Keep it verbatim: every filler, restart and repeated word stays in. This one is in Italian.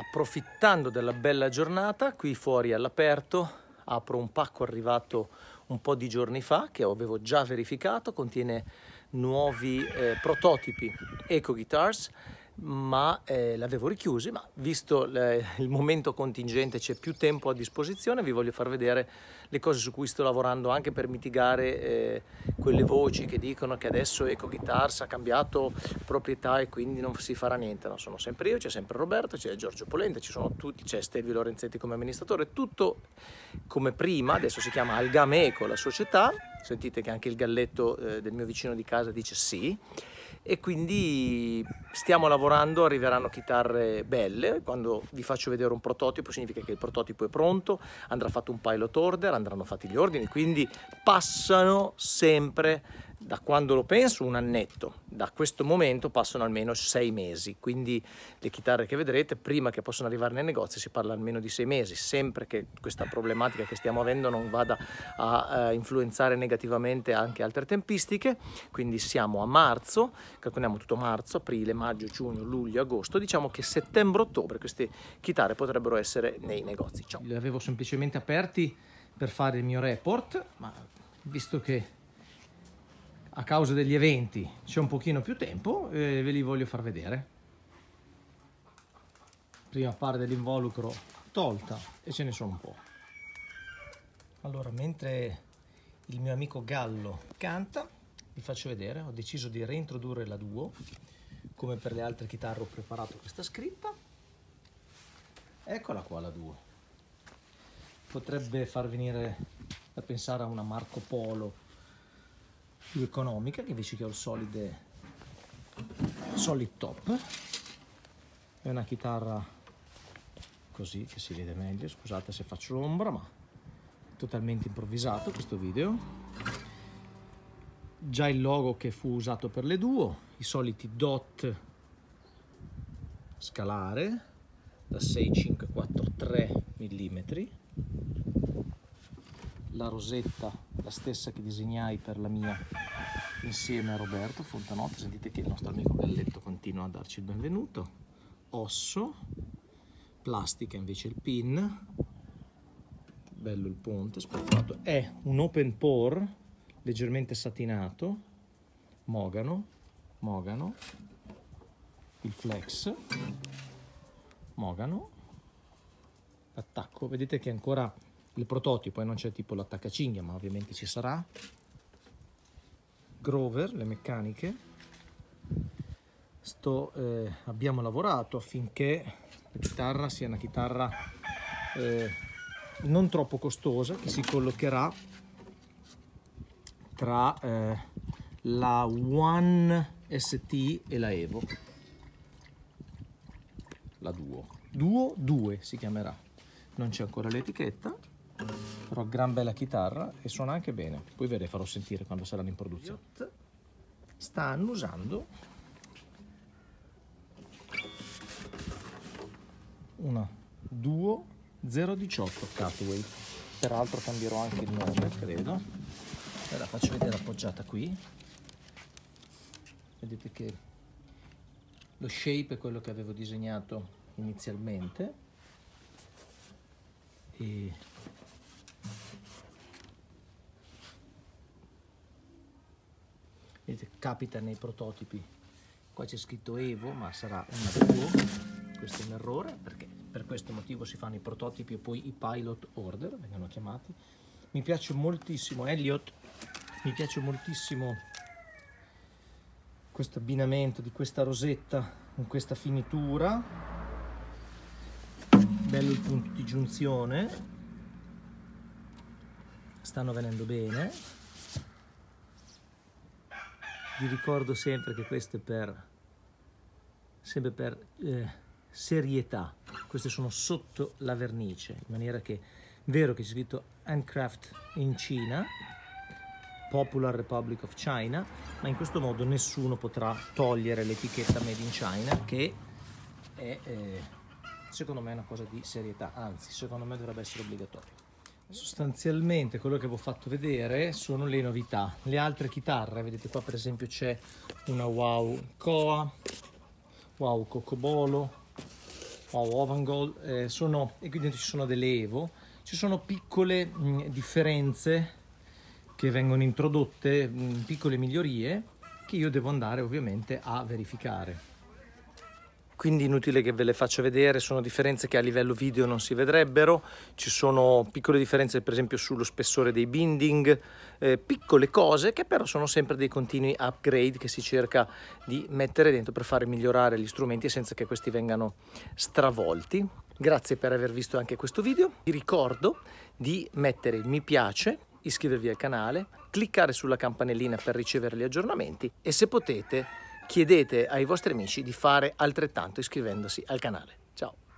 approfittando della bella giornata, qui fuori all'aperto apro un pacco arrivato un po' di giorni fa che avevo già verificato, contiene nuovi eh, prototipi Eco Guitars, ma eh, l'avevo richiusi, ma visto le, il momento contingente, c'è più tempo a disposizione, vi voglio far vedere le cose su cui sto lavorando anche per mitigare eh, quelle voci che dicono che adesso Eco Guitars ha cambiato proprietà e quindi non si farà niente. No, sono sempre io, c'è sempre Roberto, c'è Giorgio Polente, ci sono tutti, c'è Stevio Lorenzetti come amministratore, tutto come prima. Adesso si chiama Algame Eco la società, sentite che anche il galletto eh, del mio vicino di casa dice sì. E quindi stiamo lavorando, arriveranno chitarre belle. Quando vi faccio vedere un prototipo significa che il prototipo è pronto, andrà fatto un pilot order, andranno fatti gli ordini, quindi passano sempre, da quando lo penso, un annetto. Da questo momento passano almeno sei mesi, quindi le chitarre che vedrete, prima che possano arrivare nei negozi, si parla almeno di sei mesi, sempre che questa problematica che stiamo avendo non vada a, a influenzare negativamente anche altre tempistiche. Quindi siamo a marzo, calcoliamo tutto marzo, aprile, maggio, giugno, luglio, agosto, diciamo che settembre-ottobre queste chitarre potrebbero essere nei negozi. Ciao. Li avevo semplicemente aperti per fare il mio report, ma visto che a causa degli eventi c'è un pochino più tempo, eh, ve li voglio far vedere. Prima parte dell'involucro tolta e ce ne sono un po'. Allora, mentre il mio amico Gallo canta, vi faccio vedere, ho deciso di reintrodurre la Duo. Come per le altre chitarre ho preparato questa scritta. Eccola qua la Duo. Potrebbe far venire da pensare a una Marco Polo più economica, che invece che ho il solid, solid top. È una chitarra così che si vede meglio, scusate se faccio l'ombra, ma totalmente improvvisato questo video. Già il logo che fu usato per le Duo, i soliti dot scalare da sei, cinque, quattro, tre millimetri, la rosetta la stessa che disegnai per la mia insieme a Roberto Fontanotte. Sentite che il nostro amico Galletto continua a darci il benvenuto. Osso, plastica invece il pin, bello il ponte spolverato, è un open pore leggermente satinato, mogano, mogano, il flex, mogano, l'attacco, vedete che ancora il prototipo e non c'è tipo l'attaccacinghia, ma ovviamente ci sarà. Grover, le meccaniche. Sto, eh, abbiamo lavorato affinché la chitarra sia una chitarra eh, non troppo costosa, che si collocherà tra eh, la One S T e la Evo, la Duo. Duo due si chiamerà, non c'è ancora l'etichetta, però gran bella chitarra e suona anche bene. Poi ve le farò sentire quando saranno in produzione. Stanno usando una Duo zero diciotto Cutaway, peraltro cambierò anche il nome, credo. Ve la faccio vedere appoggiata qui. Vedete che lo shape è quello che avevo disegnato inizialmente e vedete, capita nei prototipi, qua c'è scritto Evo ma sarà una Duo. Questo è un errore perché per questo motivo si fanno i prototipi e poi i pilot order vengono chiamati. Mi piace moltissimo Elliott, mi piace moltissimo questo abbinamento di questa rosetta con questa finitura, bello il punto di giunzione, stanno venendo bene. Vi ricordo sempre che questo è per sempre per eh, serietà, queste sono sotto la vernice, in maniera che, vero che c'è scritto Handcraft in Cina, Popular Republic of China, ma in questo modo nessuno potrà togliere l'etichetta Made in China, che è eh, secondo me una cosa di serietà, anzi secondo me dovrebbe essere obbligatorio. Sostanzialmente quello che vi ho fatto vedere sono le novità. Le altre chitarre, vedete qua per esempio c'è una Wow Koa, Wow Cocobolo, Wow, Ovan eh, sono, e qui dentro ci sono delle Evo, ci sono piccole mh, differenze che vengono introdotte, mh, piccole migliorie che io devo andare ovviamente a verificare. Quindi inutile che ve le faccia vedere, sono differenze che a livello video non si vedrebbero, ci sono piccole differenze per esempio sullo spessore dei binding, eh, piccole cose che però sono sempre dei continui upgrade che si cerca di mettere dentro per fare migliorare gli strumenti senza che questi vengano stravolti. Grazie per aver visto anche questo video, vi ricordo di mettere il mi piace, iscrivervi al canale, cliccare sulla campanellina per ricevere gli aggiornamenti e se potete chiedete ai vostri amici di fare altrettanto iscrivendosi al canale. Ciao!